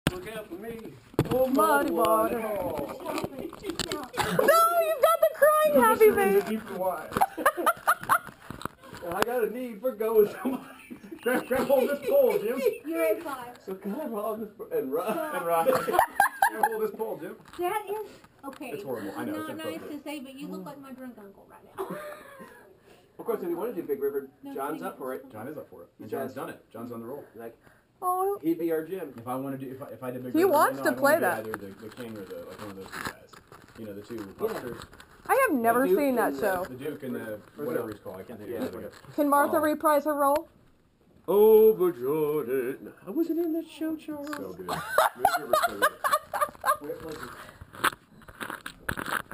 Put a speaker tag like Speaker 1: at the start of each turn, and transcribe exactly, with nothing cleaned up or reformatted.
Speaker 1: Look out for me.
Speaker 2: Oh, muddy water. No, you've got the crying happy face.
Speaker 1: I got a need for going somebody. grab, grab hold this pole, Jim.
Speaker 3: You're at five.
Speaker 1: So grab hold this and run and run. grab hold this pole, Jim.
Speaker 3: That is okay.
Speaker 1: It's horrible. I know.
Speaker 3: Not
Speaker 1: it's
Speaker 3: nice to say, but you look like my drunk uncle right now.
Speaker 1: Of course, if you wanted to, Big River,
Speaker 3: No,
Speaker 1: John's
Speaker 3: please.
Speaker 1: up for it. John is up for it. And John's done it. John's on the roll. Like,
Speaker 2: Oh,
Speaker 1: he'd be our Jim. If I wanted to, if I, if I did Big
Speaker 2: He
Speaker 1: River,
Speaker 2: wants
Speaker 1: no,
Speaker 2: to
Speaker 1: I'd
Speaker 2: play
Speaker 1: wanna
Speaker 2: that.
Speaker 1: do either the, the king or the like one of those two guys. You know, the two hucksters.
Speaker 2: I have never
Speaker 1: Duke
Speaker 2: seen that
Speaker 1: and the-
Speaker 2: show.
Speaker 1: The Duke and the whatever he's called. I can't think of his name.
Speaker 2: Can Martha
Speaker 1: Oh.
Speaker 2: reprise her role?
Speaker 1: Over Jordan. I wasn't in that show, Charles. So good. Big River's so good. We're like-